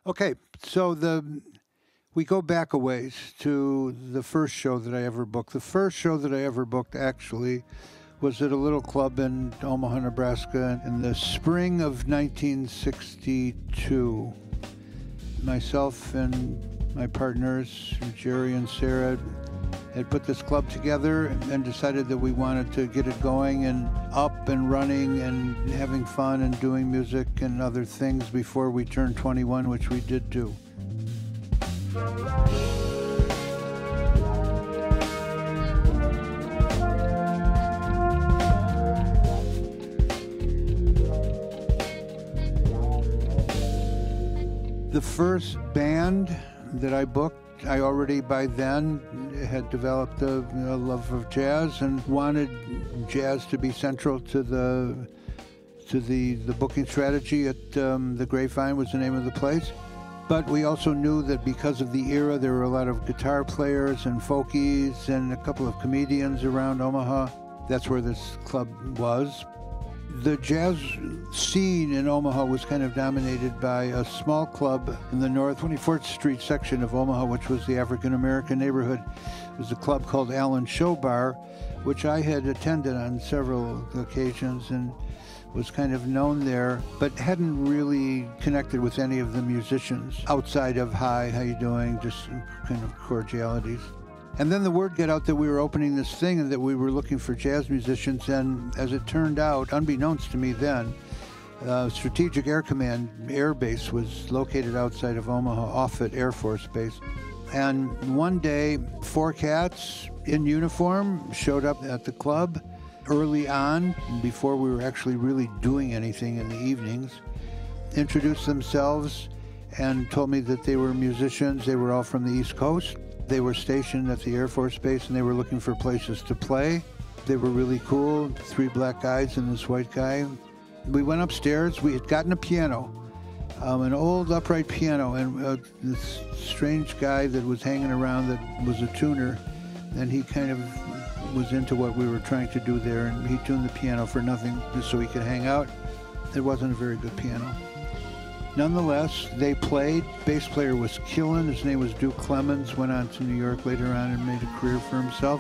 Okay, so we go back a ways to the first show that I ever booked. The first show that I ever booked, actually, was at a little club in Omaha, Nebraska in the spring of 1962. Myself and my partners, Jerry and Sarah, had put this club together and decided that we wanted to get it going and up and running and having fun and doing music and other things before we turned 21, which we did do. The first band that I booked, I already by then had developed a love of jazz and wanted jazz to be central to the booking strategy at the Grapevine was the name of the place. But we also knew that because of the era, there were a lot of guitar players and folkies and a couple of comedians around Omaha. That's where this club was. The jazz scene in Omaha was kind of dominated by a small club in the North 24th Street section of Omaha, which was the African-American neighborhood. It was a club called Allen's Show Bar, which I had attended on several occasions and was kind of known there, but hadn't really connected with any of the musicians outside of, hi, how you doing, just kind of cordialities. And then the word got out that we were opening this thing and that we were looking for jazz musicians. And as it turned out, unbeknownst to me then, Strategic Air Command Air Base was located outside of Omaha, Offutt Air Force Base. And one day, 4 cats in uniform showed up at the club early on, before we were actually really doing anything in the evenings, introduced themselves and told me that they were musicians. They were all from the East Coast. They were stationed at the Air Force Base and they were looking for places to play. They were really cool, 3 black guys and this white guy. We went upstairs. We had gotten a piano, an old upright piano, and this strange guy that was hanging around that was a tuner, and he kind of was into what we were trying to do there, and he tuned the piano for nothing just so he could hang out. It wasn't a very good piano. Nonetheless, they played. Bass player was killing. His name was Duke Clemens. Went on to New York later on and made a career for himself.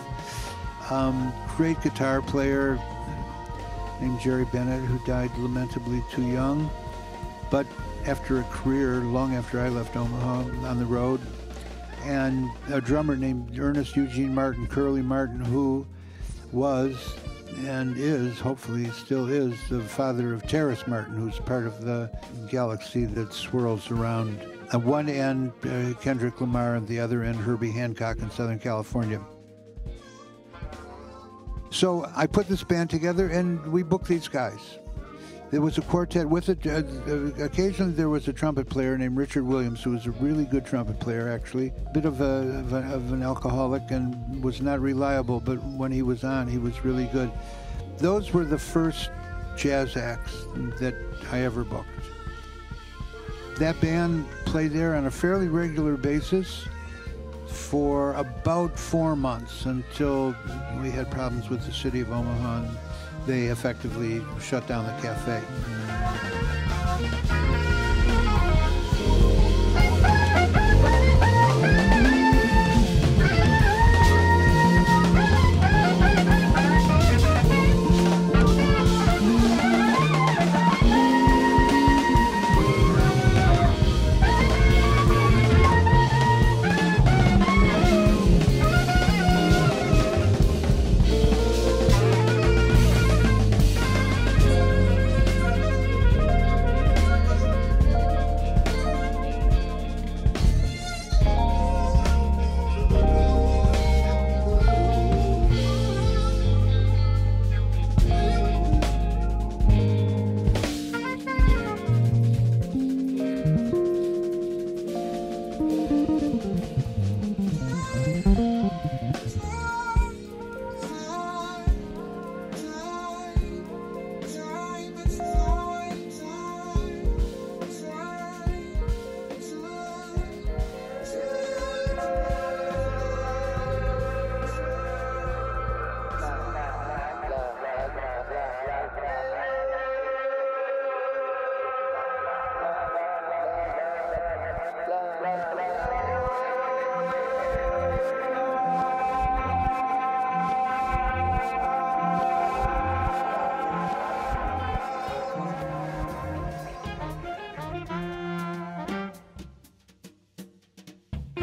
Great guitar player named Jerry Bennett, who died lamentably too young. But after a career, long after I left Omaha, on the road, and a drummer named Ernest Eugene Martin, Curly Martin, who was and is, hopefully still is, the father of Terrace Martin, who's part of the galaxy that swirls around. At one end, Kendrick Lamar, and the other end, Herbie Hancock in Southern California. So I put this band together, and we booked these guys. There was a quartet with it. Occasionally there was a trumpet player named Richard Williams, who was a really good trumpet player, actually. A bit of an alcoholic and was not reliable, but when he was on, he was really good. Those were the first jazz acts that I ever booked. That band played there on a fairly regular basis for about 4 months until we had problems with the city of Omaha, and they effectively shut down the cafe.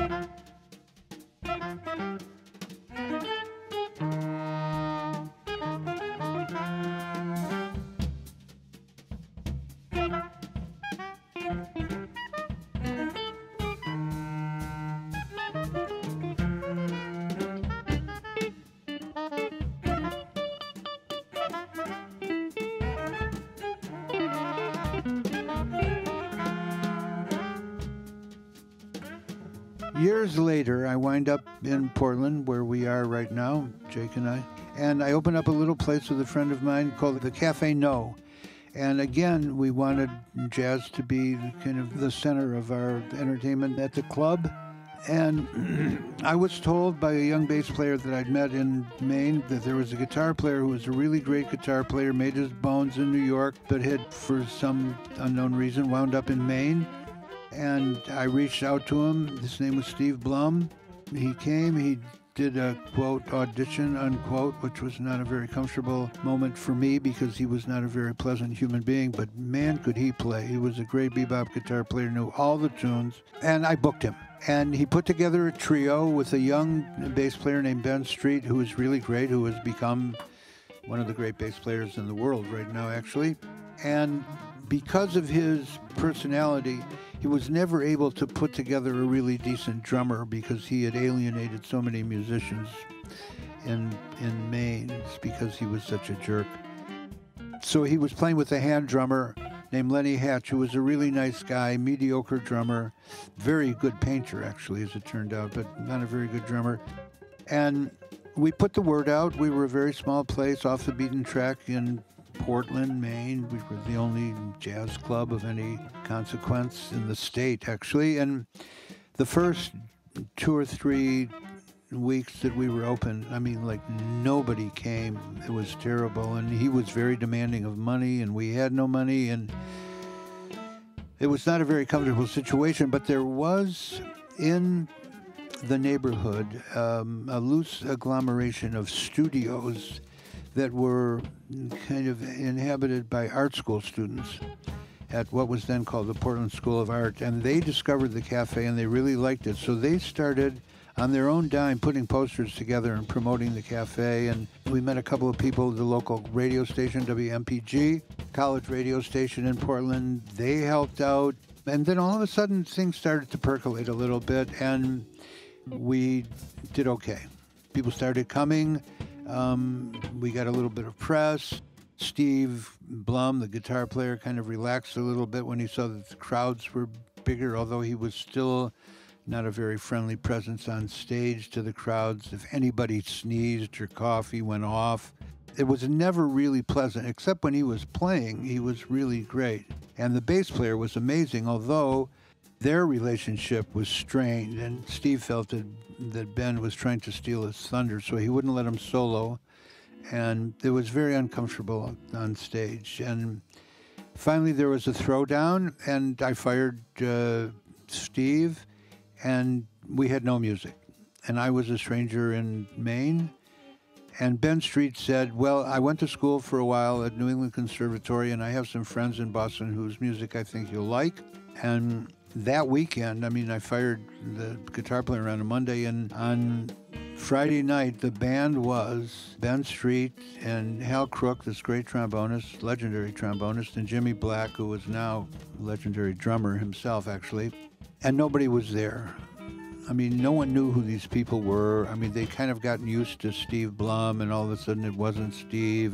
Years later, I wind up in Portland, where we are right now, Jake and I open up a little place with a friend of mine called the Cafe No. And again, we wanted jazz to be kind of the center of our entertainment at the club. And I was told by a young bass player that I'd met in Maine that there was a guitar player who was a really great guitar player, made his bones in New York, but had, for some unknown reason, wound up in Maine. And I reached out to him. His name was Steve Blum. He came, he did a, quote, audition, unquote, which was not a very comfortable moment for me because he was not a very pleasant human being, but man, could he play. He was a great bebop guitar player, knew all the tunes, and I booked him. And he put together a trio with a young bass player named Ben Street, who was really great, who has become one of the great bass players in the world right now, actually. And because of his personality, he was never able to put together a really decent drummer because he had alienated so many musicians in Maine. It's because he was such a jerk. So he was playing with a hand drummer named Lenny Hatch, who was a really nice guy, mediocre drummer, very good painter, actually, as it turned out, but not a very good drummer. And we put the word out. We were a very small place off the beaten track in Portland, Maine. We were the only jazz club of any consequence in the state, actually. And the first 2 or 3 weeks that we were open, I mean, like, nobody came. It was terrible. And he was very demanding of money, and we had no money. And it was not a very comfortable situation. But there was, in the neighborhood, a loose agglomeration of studios that were kind of inhabited by art school students at what was then called the Portland School of Art. And they discovered the cafe and they really liked it. So they started on their own dime putting posters together and promoting the cafe. And we met a couple of people at the local radio station, WMPG, college radio station in Portland. They helped out. And then all of a sudden things started to percolate a little bit and we did okay. People started coming. We got a little bit of press. Steve Blum, the guitar player, kind of relaxed a little bit when he saw that the crowds were bigger, although he was still not a very friendly presence on stage to the crowds. If anybody sneezed or coughed, he went off. It was never really pleasant, except when he was playing. He was really great. And the bass player was amazing, although their relationship was strained, and Steve felt that Ben was trying to steal his thunder, so he wouldn't let him solo, and it was very uncomfortable on stage. And finally there was a throwdown, and I fired Steve, and we had no music. And I was a stranger in Maine, and Ben Street said, well, I went to school for a while at New England Conservatory, and I have some friends in Boston whose music I think you'll like. And that weekend, I mean, I fired the guitar player on a Monday, and on Friday night, the band was Ben Street and Hal Crook, this great trombonist, legendary trombonist, and Jimmy Black, who was now a legendary drummer himself, actually. And nobody was there. I mean, no one knew who these people were. I mean, they kind of gotten used to Steve Blum, and all of a sudden it wasn't Steve.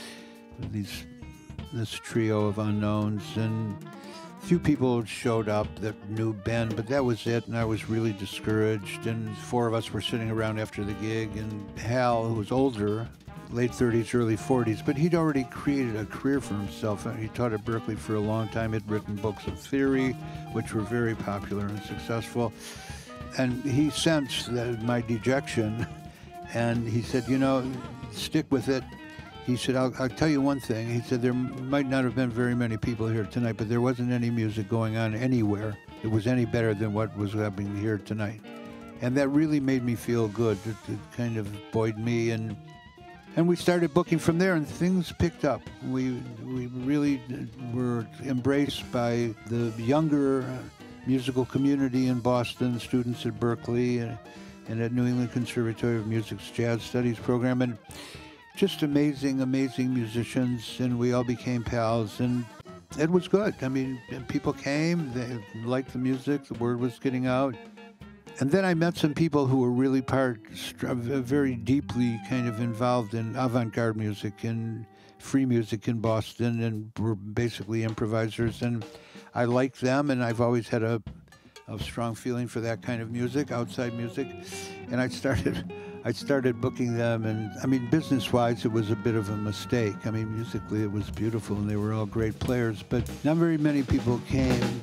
This trio of unknowns, and few people showed up that knew Ben, but that was it, and I was really discouraged. And 4 of us were sitting around after the gig, and Hal, who was older, late 30s, early 40s, but he'd already created a career for himself. He taught at Berkeley for a long time, had written books of theory, which were very popular and successful. And he sensed my dejection, and he said, you know, stick with it. He said, I'll tell you one thing. He said, there might not have been very many people here tonight, but there wasn't any music going on anywhere that was any better than what was happening here tonight. And that really made me feel good. It kind of buoyed me, and we started booking from there, and things picked up. We really were embraced by the younger musical community in Boston, students at Berkeley and at New England Conservatory of Music's Jazz Studies program, and just amazing musicians, and we all became pals, and it was good. I mean, people came, they liked the music, the word was getting out. And then I met some people who were really very deeply kind of involved in avant-garde music and free music in Boston, and were basically improvisers. And I liked them, and I've always had a strong feeling for that kind of music, outside music. And I started booking them, and I mean, business-wise, it was a bit of a mistake. I mean, musically, it was beautiful, and they were all great players, but not very many people came.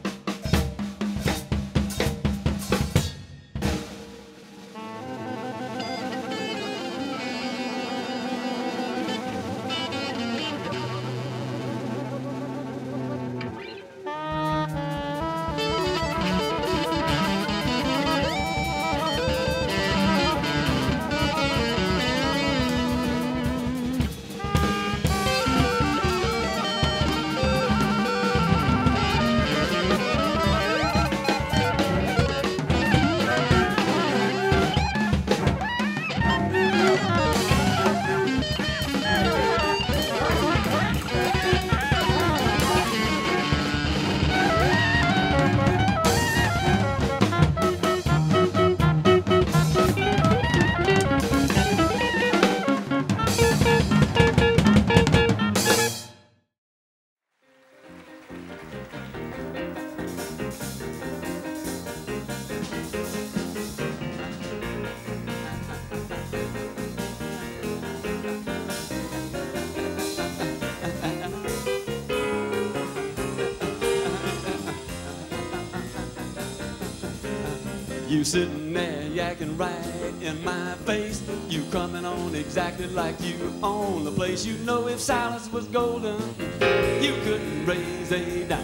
You sitting there yakking right in my face. You coming on exactly like you own the place. You know if silence was golden, you couldn't raise a dime.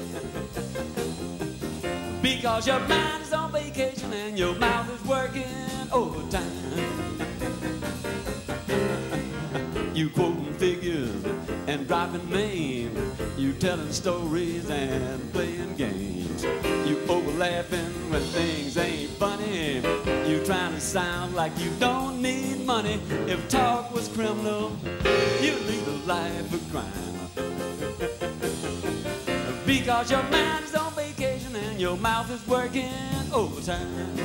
Because your mind is on vacation and your mouth is working overtime. You quoting figures and dropping names. You telling stories and playing games. You over laughing when things ain't funny. You trying to sound like you don't need money. If talk was criminal, you'd lead a life of crime. Because your mind is on vacation and your mouth is working overtime.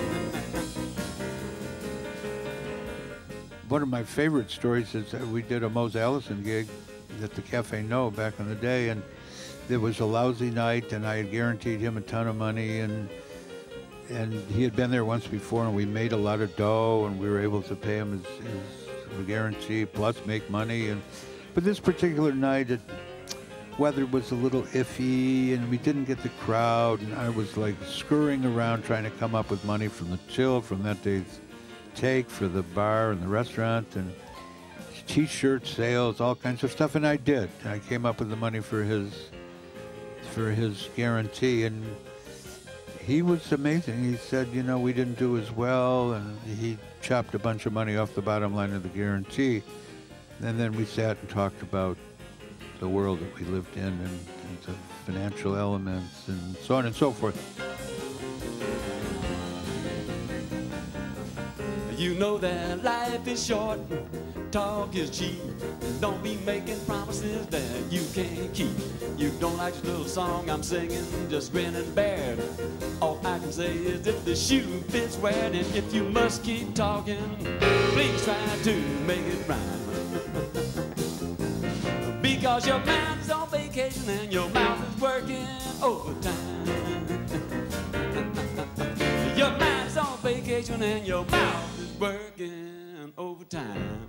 One of my favorite stories is that we did a Mose Allison gig at the Cafe No back in the day, and it was a lousy night, and I had guaranteed him a ton of money, and he had been there once before, and we made a lot of dough, and we were able to pay him his guarantee plus make money. But this particular night, weather was a little iffy, and we didn't get the crowd, and I was like scurrying around trying to come up with money from the till from that day's take for the bar and the restaurant and T-shirt sales, all kinds of stuff, and I did. I came up with the money for his guarantee, and he was amazing. He said, you know, we didn't do as well, and he chopped a bunch of money off the bottom line of the guarantee. And then we sat and talked about the world that we lived in and the financial elements and so on and so forth. You know that life is short, talk is cheap. Don't be making promises that you can't keep. You don't like the little song I'm singing, just grin and bear it. All I can say is if the shoe fits, wear it. And if you must keep talking, please try to make it rhyme. Because your mind is on vacation and your mouth is working overtime. Your mind is on vacation and your mouth is working overtime.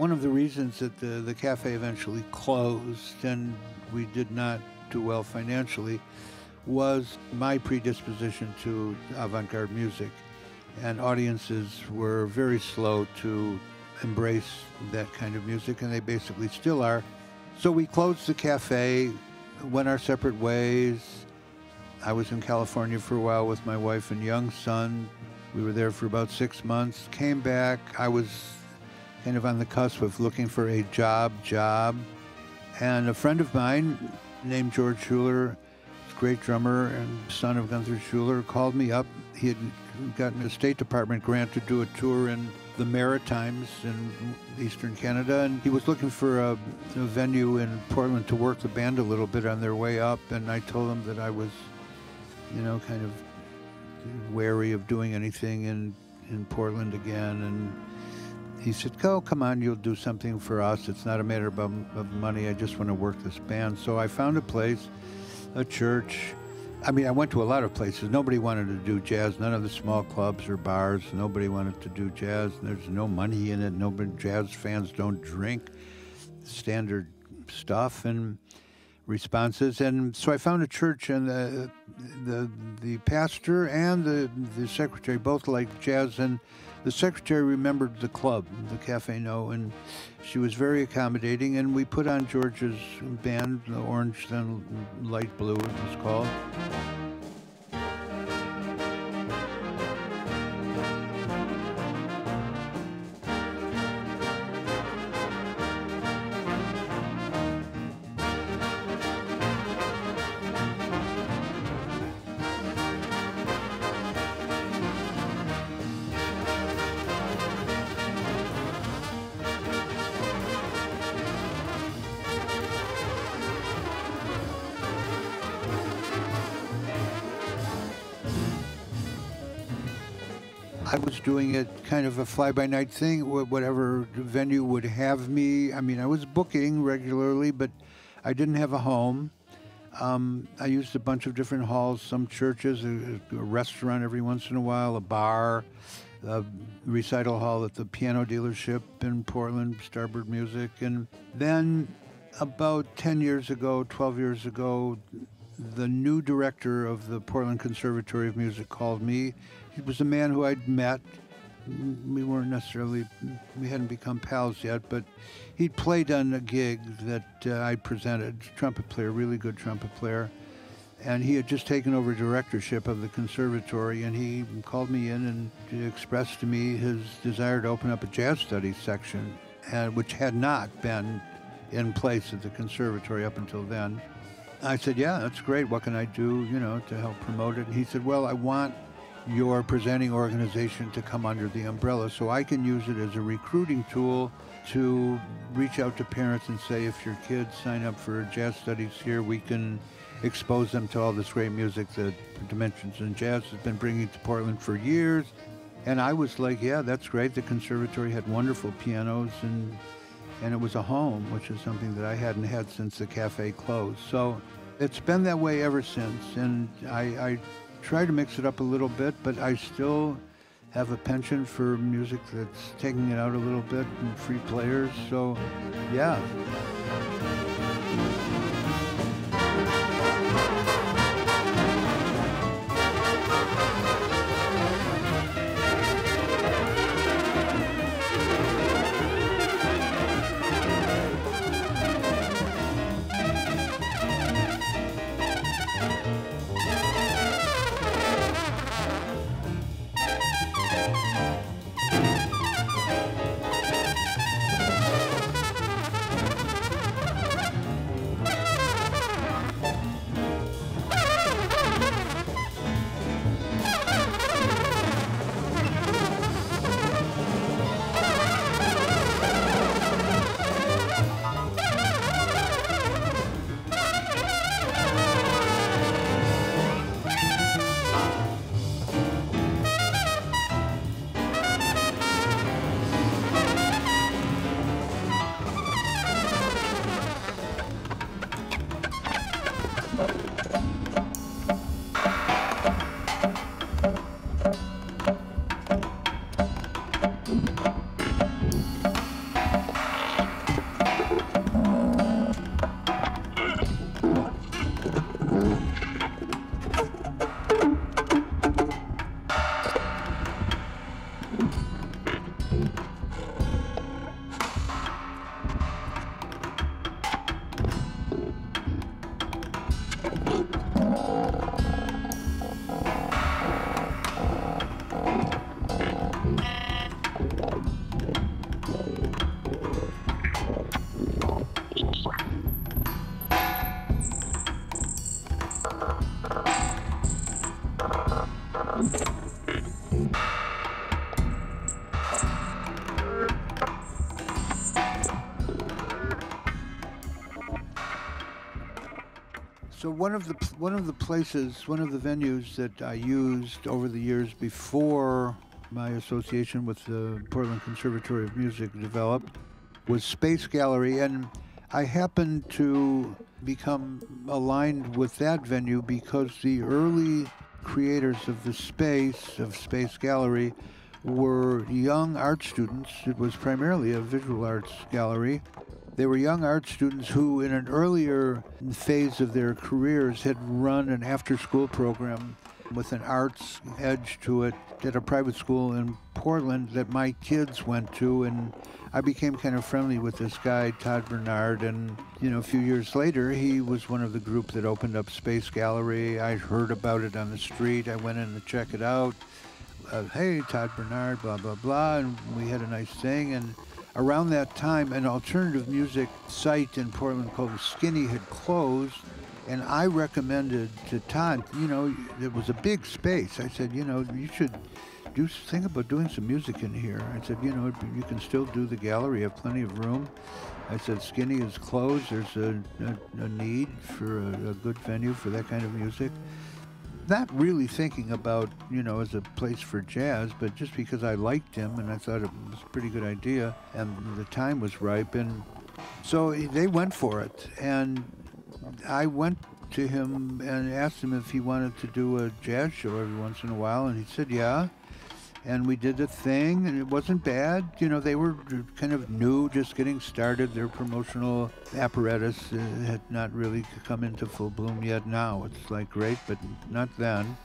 One of the reasons that the cafe eventually closed and we did not do well financially was my predisposition to avant-garde music. And audiences were very slow to embrace that kind of music, and they basically still are. So we closed the cafe, went our separate ways. I was in California for a while with my wife and young son. We were there for about 6 months, came back. I was kind of on the cusp of looking for a job. And a friend of mine named George Schuler, great drummer and son of Gunther Schuler, called me up. He had gotten a State Department grant to do a tour in the Maritimes in Eastern Canada, and he was looking for a venue in Portland to work the band a little bit on their way up, and I told him that I was, kind of wary of doing anything in Portland again, and he said, come on, you'll do something for us. It's not a matter of money. I just want to work this band. So I found a place, a church. I went to a lot of places. Nobody wanted to do jazz. None of the small clubs or bars. Nobody wanted to do jazz. There's no money in it. Jazz fans don't drink. Standard stuff and responses. And so I found a church, and the pastor and the secretary both liked jazz, and the secretary remembered the club, the Cafe No, and she was very accommodating, and we put on George's band, the Orange then Light Blue it was called. I was doing it kind of a fly-by-night thing, whatever venue would have me. I was booking regularly, but I didn't have a home. I used a bunch of different halls, some churches, a restaurant every once in a while, a bar, a recital hall at the piano dealership in Portland, Starboard Music. And then about 10 years ago, 12 years ago, the new director of the Portland Conservatory of Music called me. He was a man who I'd met. We hadn't become pals yet, but he'd played on a gig that I presented, trumpet player, really good trumpet player. And he had just taken over directorship of the conservatory, and he called me in and expressed to me his desire to open up a jazz studies section, which had not been in place at the conservatory up until then. I said, yeah, that's great. What can I do, to help promote it? And he said, well, I want your presenting organization to come under the umbrella so I can use it as a recruiting tool to reach out to parents and say, if your kids sign up for jazz studies here, we can expose them to all this great music that Dimensions in Jazz has been bringing to Portland for years. And I was like, yeah, that's great. The conservatory had wonderful pianos, and it was a home, which is something that I hadn't had since the cafe closed. So it's been that way ever since, and I try to mix it up a little bit, but I still have a penchant for music that's taking it out a little bit and free players, so yeah. So one of the venues that I used over the years before my association with the Portland Conservatory of Music developed was Space Gallery, and I happened to become aligned with that venue because the early creators of Space Gallery, were young art students. It was primarily a visual arts gallery. They were young art students who, in an earlier phase of their careers, had run an after-school program with an arts edge to it at a private school in Portland that my kids went to, and I became kind of friendly with this guy, Todd Bernard, and a few years later, he was one of the group that opened up Space Gallery. I heard about it on the street. I went in to check it out. Hey, Todd Bernard, blah, blah, blah, and we had a nice thing. And around that time, an alternative music site in Portland called Skinny had closed, and I recommended to Todd, it was a big space. I said, you should think about doing some music in here. I said, you can still do the gallery, you have plenty of room. I said, Skinny is closed. There's a need for a good venue for that kind of music. Not really thinking about, as a place for jazz, but just because I liked him and I thought it was a pretty good idea and the time was ripe. And so they went for it. And I went to him and asked him if he wanted to do a jazz show every once in a while. And he said, yeah. And we did a thing, and it wasn't bad. They were kind of new, just getting started. Their promotional apparatus had not really come into full bloom yet now. It's like great, but not then.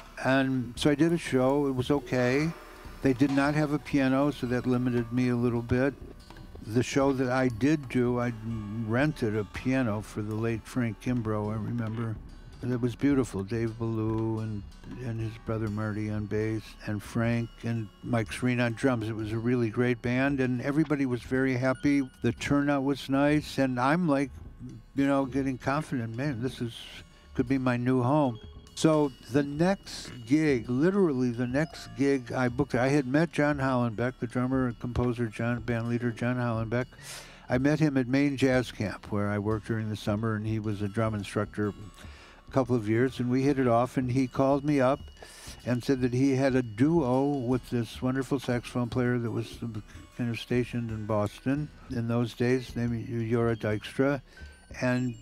And so I did a show. It was okay. They did not have a piano, so that limited me a little bit. The show that I did do, I rented a piano for the late Frank Kimbrough, I remember. It was beautiful. Dave Ballou and his brother Marty on bass, and Frank and Mike Serene on drums. It was a really great band, and everybody was very happy. The turnout was nice, and I'm like, getting confident. Man, could be my new home. So the next gig, literally the next gig I booked, I had met John Hollenbeck, the drummer and composer, band leader John Hollenbeck. I met him at Maine Jazz Camp, where I worked during the summer, and he was a drum instructor couple of years, and we hit it off, and he called me up and said that he had a duo with this wonderful saxophone player that was kind of stationed in Boston in those days, named Yora Dykstra, and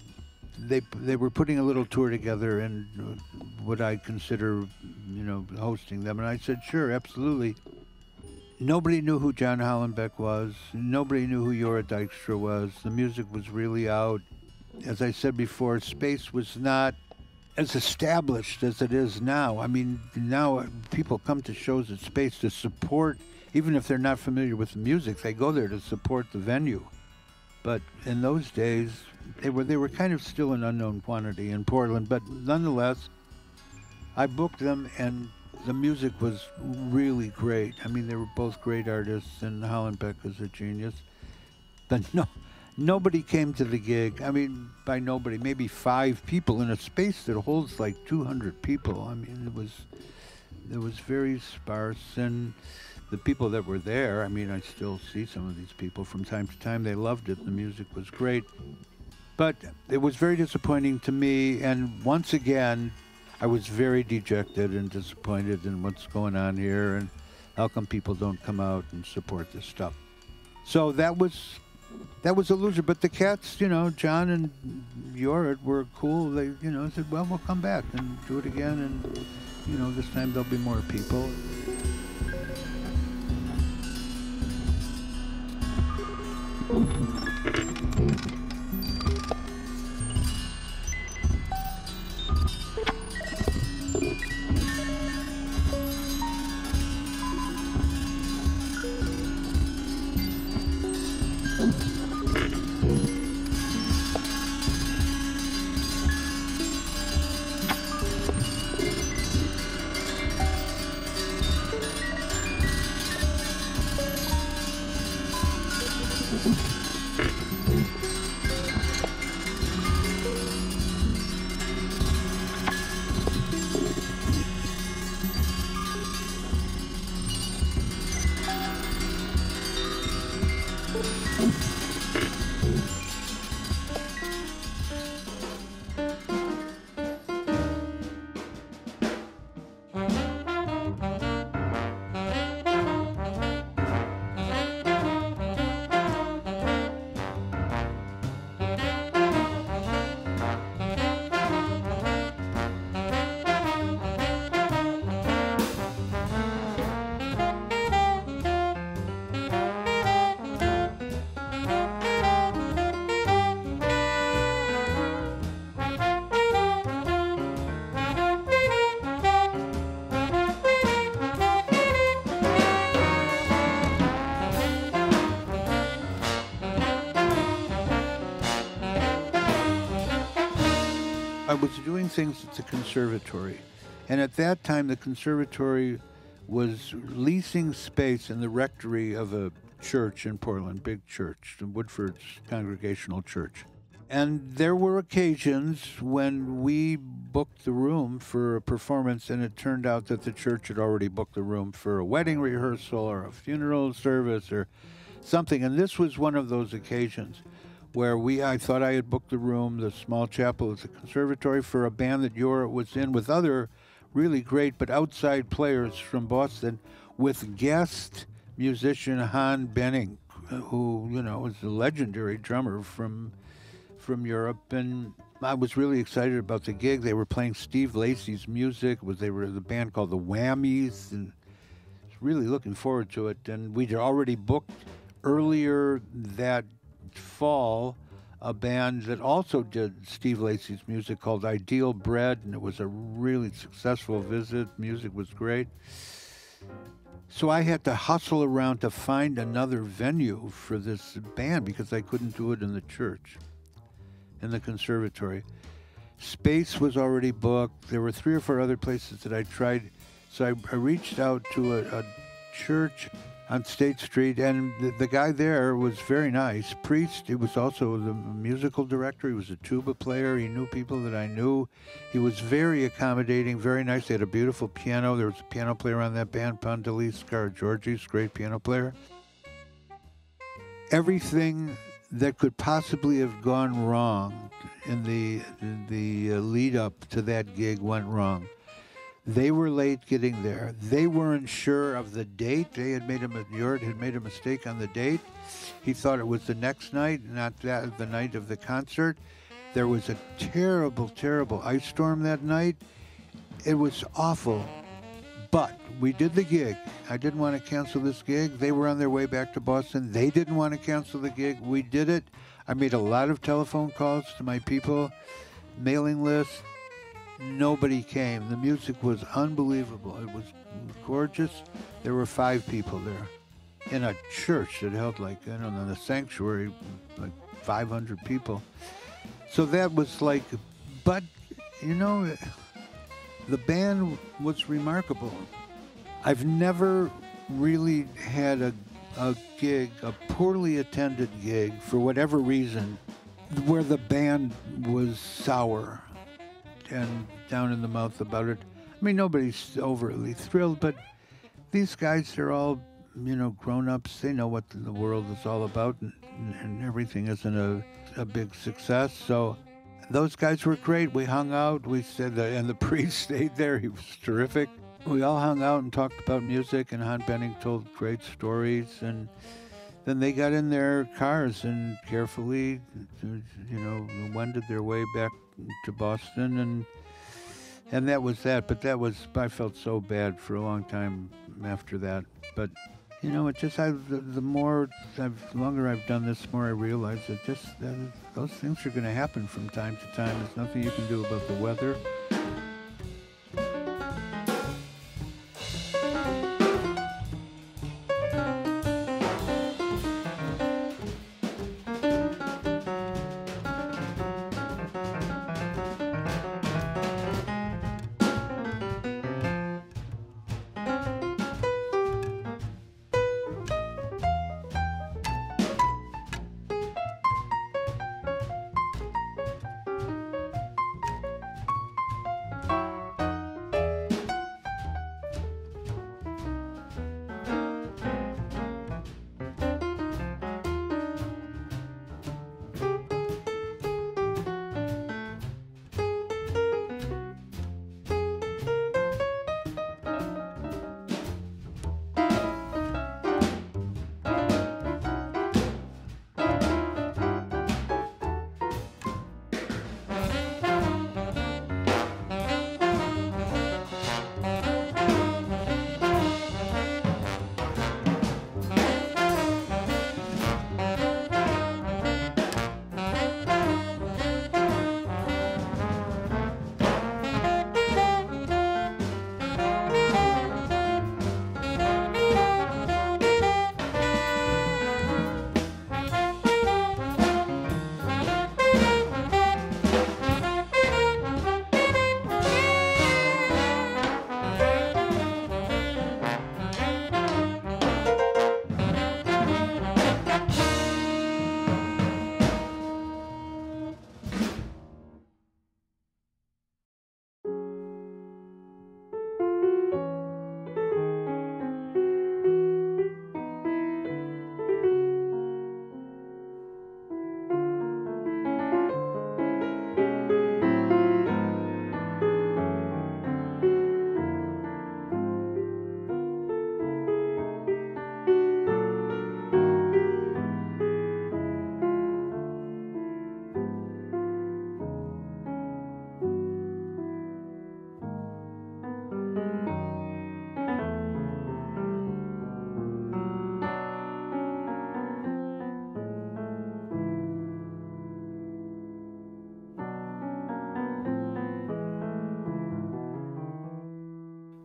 they were putting a little tour together, and would I consider, hosting them? And I said, sure, absolutely. Nobody knew who John Hollenbeck was. Nobody knew who Yora Dykstra was. The music was really out. As I said before, Space was not as established as it is now. I mean, now people come to shows at Space to support, even if they're not familiar with the music, they go there to support the venue. But in those days, they were kind of still an unknown quantity in Portland. But nonetheless, I booked them, and the music was really great. I mean, they were both great artists, and Hollenbeck was a genius. But nobody came to the gig. I mean, by nobody, maybe 5 people in a space that holds like 200 people. I mean, it was very sparse, and the people that were there, I mean, I still see some of these people from time to time. They loved it. The music was great. But it was very disappointing to me, and once again, I was very dejected and disappointed in what's going on here, and how come people don't come out and support this stuff. So that was a loser. But the cats, John and Yora were cool. They, said, well, we'll come back and do it again, and, this time there'll be more people. I was doing things at the conservatory. And at that time, the conservatory was leasing space in the rectory of a church in Portland, big church, the Woodford's Congregational Church. And there were occasions when we booked the room for a performance, and it turned out that the church had already booked the room for a wedding rehearsal or a funeral service or something. And this was one of those occasions where I thought I had booked the room, the small chapel at the conservatory, for a band that Yora was in with other really great but outside players from Boston, with guest musician Han Benning, who, you know, is a legendary drummer from Europe. And I was really excited about the gig. They were playing Steve Lacy's music. They were the band called the Whammies, and I was really looking forward to it. And we'd already booked earlier that fall a band that also did Steve Lacy's music called Ideal Bread, and it was a really successful visit. Music was great. So I had to hustle around to find another venue for this band because I couldn't do it in the church, in the conservatory. Space was already booked. There were 3 or 4 other places that I tried. So I reached out to a church on State Street, and the guy there was very nice. Priest, he was also the musical director. He was a tuba player. He knew people that I knew. He was very accommodating, very nice. They had a beautiful piano. There was a piano player on that band, Pantelis Georgis, great piano player. Everything that could possibly have gone wrong in the lead up to that gig went wrong. They were late getting there. They weren't sure of the date. Yort had made a mistake on the date. He thought it was the next night, not the night of the concert. There was a terrible, terrible ice storm that night. It was awful. But we did the gig. I didn't want to cancel this gig. They were on their way back to Boston. They didn't want to cancel the gig. We did it. I made a lot of telephone calls to my people, mailing lists. Nobody came. The music was unbelievable. It was gorgeous. There were 5 people there in a church that held like, I don't know, a sanctuary, like 500 people. So that was like, but, you know, the band was remarkable. I've never really had a gig, a poorly attended gig, for whatever reason, where the band was sour and down in the mouth about it. I mean, nobody's overly thrilled, but these guys, they're all, you know, grown-ups. They know what the world is all about, and everything isn't a big success. So those guys were great. We hung out. We said that, and the priest stayed there. He was terrific. We all hung out and talked about music, and Han Benning told great stories, and then they got in their cars and carefully, you know, wended their way back to Boston, and that was that. But I felt so bad for a long time after that. But, you know, the longer I've done this, the more I realize that those things are going to happen from time to time. There's nothing you can do about the weather.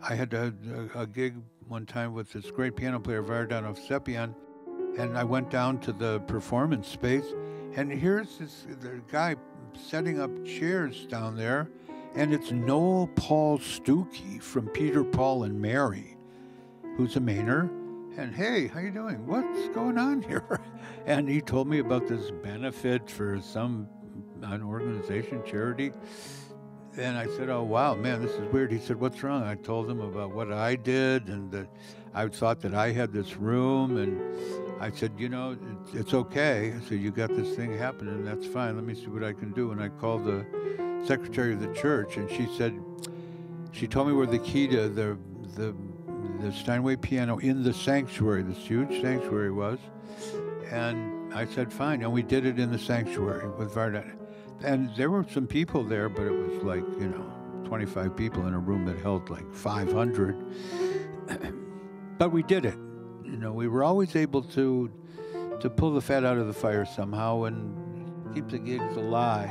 I had a gig one time with this great piano player, Vardan Ovsepian, and I went down to the performance space, and here's the guy setting up chairs down there, and it's Noel Paul Stuckey from Peter, Paul, and Mary, who's a Mainer. And hey, how you doing? What's going on here? And he told me about this benefit for an organization, charity. And I said, oh, wow, man, this is weird. He said, what's wrong? I told him about what I did and that I thought that I had this room. And I said, it's okay. I said, you got this thing happening. That's fine. Let me see what I can do. And I called the secretary of the church, and she told me where the key to the Steinway piano in the sanctuary, this huge sanctuary, was. And I said, fine. And we did it in the sanctuary with Vardan. And there were some people there, but it was like, 25 people in a room that held like 500. But we did it. We were always able to pull the fat out of the fire somehow and keep the gigs alive.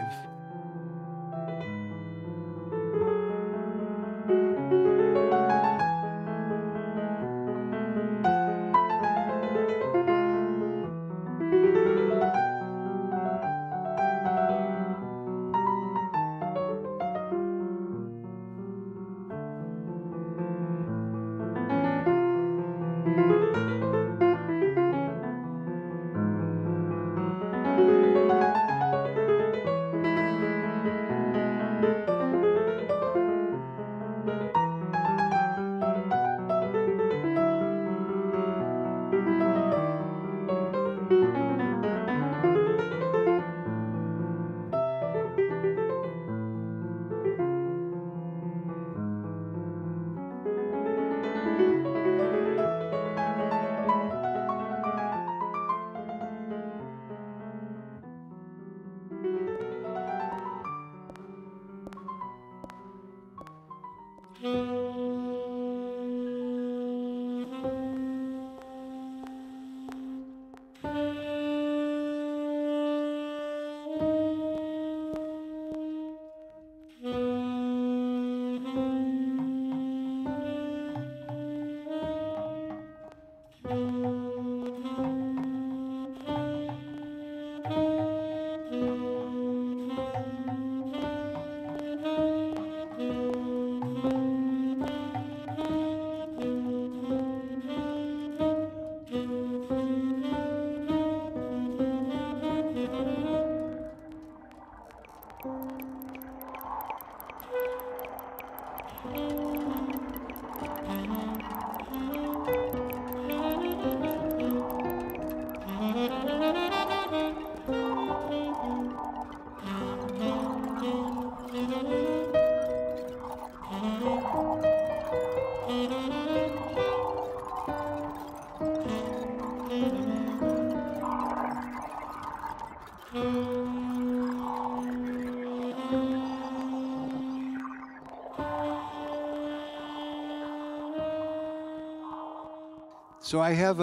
So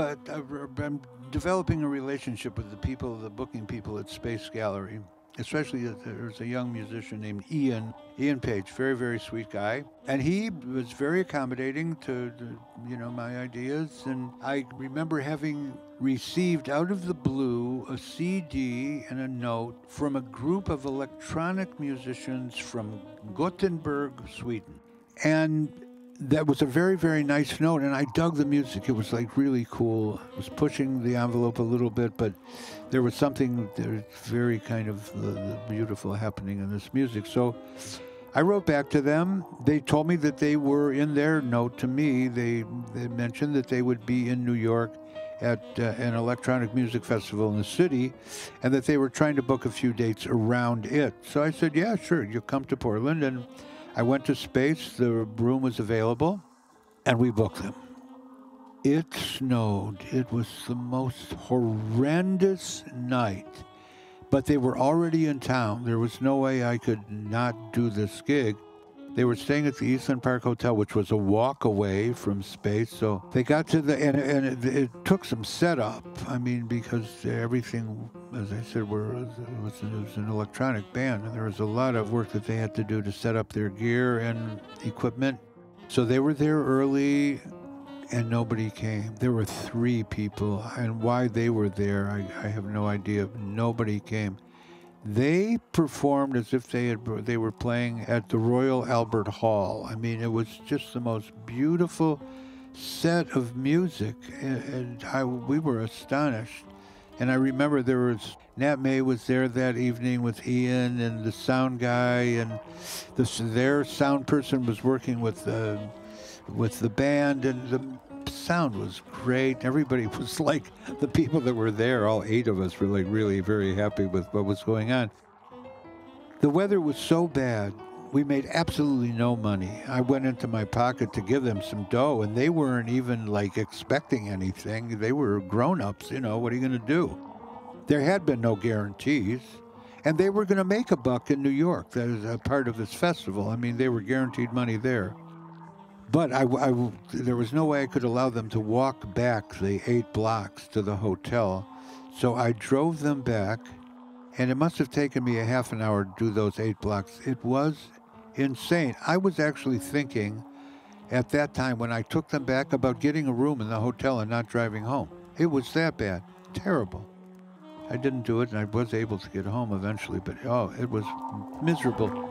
I'm developing a relationship with the booking people at Space Gallery, especially there's a young musician named Ian Page, very, very sweet guy. And he was very accommodating to my ideas. And I remember having received out of the blue a CD and a note from a group of electronic musicians from Gothenburg, Sweden. And that was a very, very nice note, and I dug the music. It was like really cool. It was pushing the envelope a little bit, but there was something very kind of beautiful happening in this music. So I wrote back to them. They told me that they were, in their note to me, they mentioned that they would be in New York at an electronic music festival in the city, and that they were trying to book a few dates around it. So I said, yeah, sure, you'll come to Portland. And I went to Space, the room was available, and we booked them. It snowed. It was the most horrendous night, but they were already in town. There was no way I could not do this gig. They were staying at the Eastland Park Hotel, which was a walk away from Space. So they got to and it took some setup. I mean, because everything, as I said, it was an electronic band, and there was a lot of work that they had to do to set up their gear and equipment. So they were there early, and nobody came. There were 3 people, and why they were there, I have no idea. Nobody came. They performed as if they were playing at the Royal Albert Hall. I mean, it was just the most beautiful set of music, and we were astonished. And I remember Nat May was there that evening with Ian and the sound guy, and their sound person was working with the band, and the sound was great. Everybody was like, the people that were there, all 8 of us were like really very happy with what was going on. The weather was so bad, we made absolutely no money. I went into my pocket to give them some dough, and they weren't even like expecting anything. They were grown-ups, what are you going to do? There had been no guarantees, and they were going to make a buck in New York. That is a part of this festival. I mean, they were guaranteed money there. But there was no way I could allow them to walk back the 8 blocks to the hotel. So I drove them back, and it must have taken me a half an hour to do those 8 blocks. It was insane. I was actually thinking at that time when I took them back about getting a room in the hotel and not driving home. It was that bad. Terrible. I didn't do it, and I was able to get home eventually, but it was miserable.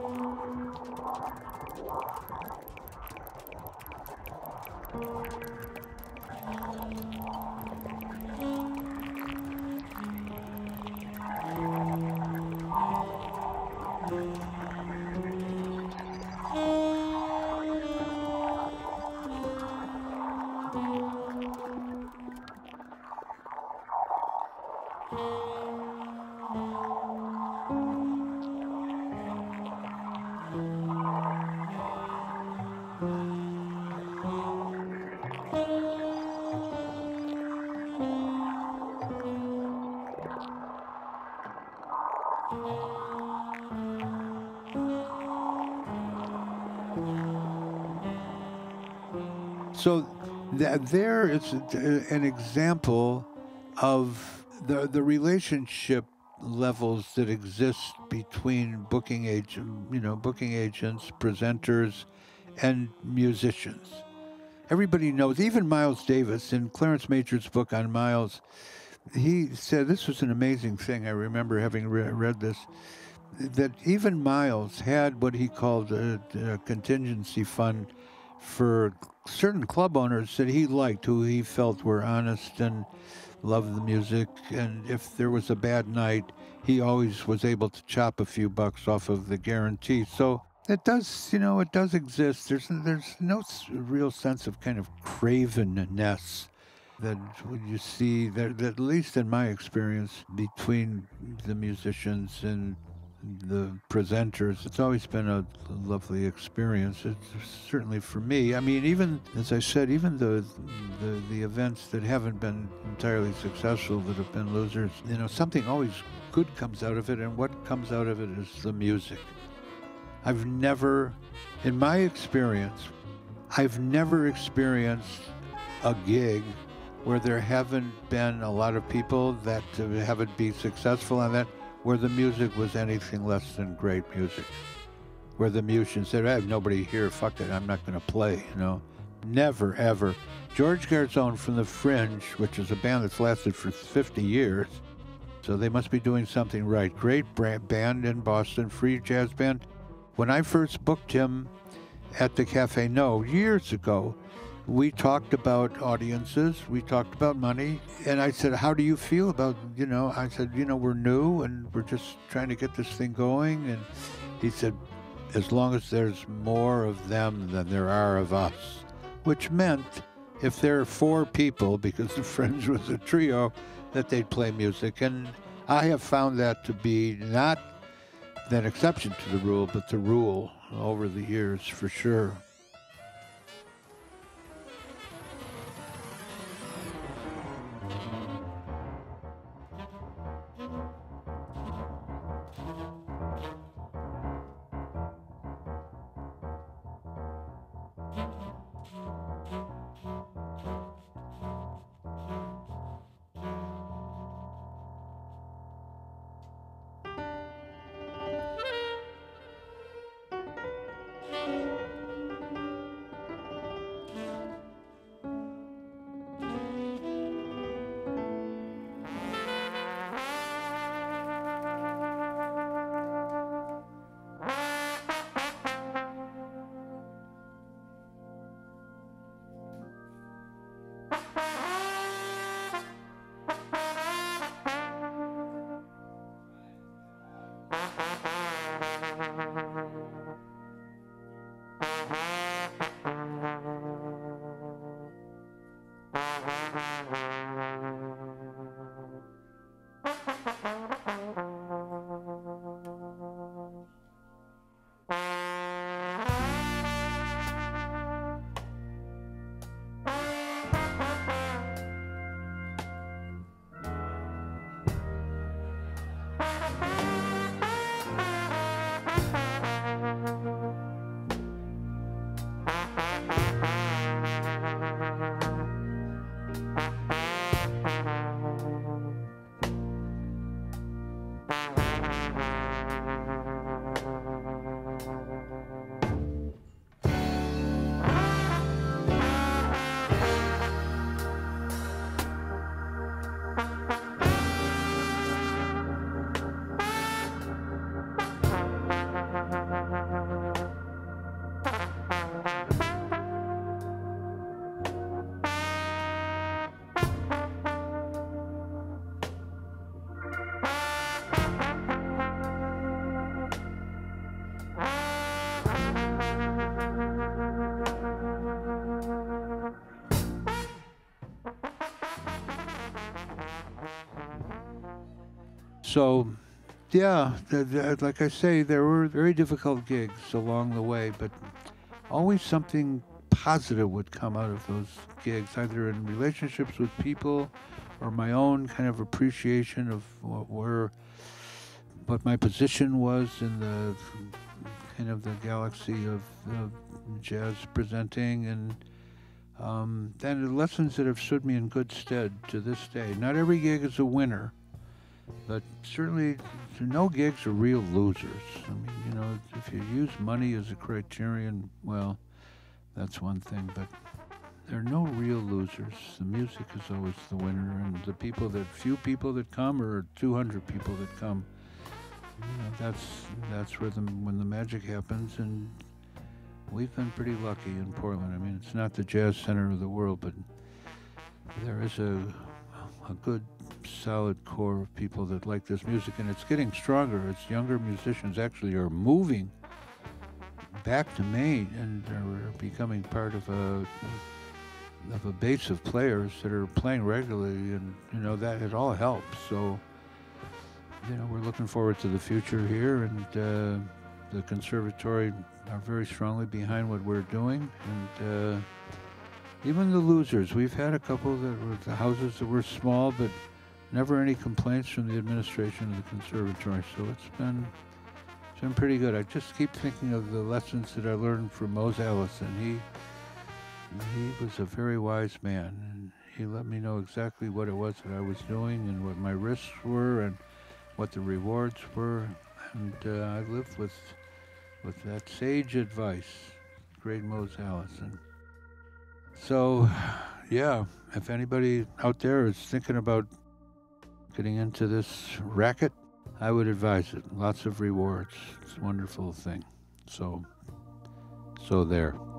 So there is an example of the relationship levels that exist between booking agents, presenters, and musicians. Everybody knows, even Miles Davis, in Clarence Major's book on Miles, he said, this was an amazing thing, I remember having read this, that even Miles had what he called a contingency fund for certain club owners that he liked, who he felt were honest and loved the music. And if there was a bad night, he always was able to chop a few bucks off of the guarantee. So it does, it does exist. There's no real sense of kind of cravenness that you see, that at least in my experience, between the musicians and the presenters. It's always been a lovely experience. It's certainly for me. I mean, even, as I said, even the events that haven't been entirely successful, that have been losers, something always good comes out of it, and what comes out of it is the music. I've never, in my experience, I've never experienced a gig where there haven't been a lot of people that haven't been successful on that, where the music was anything less than great music, where the musicians said, I have nobody here, fuck it, I'm not going to play, Never, ever. George Garzone from the Fringe, which is a band that's lasted for 50 years, so they must be doing something right. Great band in Boston, free jazz band. When I first booked him at the Cafe No years ago, we talked about audiences, we talked about money, and I said, how do you feel about, I said, we're new and we're just trying to get this thing going. And he said, as long as there's more of them than there are of us, which meant if there are 4 people, because the Fringe was a trio, that they'd play music. And I have found that to be not an exception to the rule, but the rule over the years, for sure. So, yeah, like I say, there were very difficult gigs along the way, but always something positive would come out of those gigs, either in relationships with people or my own kind of appreciation of what my position was in the kind of the galaxy of jazz presenting, and then the lessons that have stood me in good stead to this day. Not every gig is a winner, but certainly no gigs are real losers. I mean, if you use money as a criterion, well, that's one thing, but there are no real losers. The music is always the winner, and the few people that come, or 200 people that come, that's where when the magic happens. And we've been pretty lucky in Portland. I mean, it's not the jazz center of the world, but there is a good, solid core of people that like this music, and it's getting stronger. It's younger musicians actually are moving back to Maine and are becoming part of a base of players that are playing regularly, and that it all helps. So we're looking forward to the future here, and the conservatory are very strongly behind what we're doing, and even the losers. We've had a couple that were the houses that were small, but never any complaints from the administration of the conservatory. So it's been pretty good. I just keep thinking of the lessons that I learned from Mose Allison. He was a very wise man, and he let me know exactly what it was that I was doing and what my risks were and what the rewards were. And I lived with that sage advice, great Mose Allison. So, yeah, if anybody out there is thinking about getting into this racket, I would advise it. Lots of rewards. It's a wonderful thing. So there.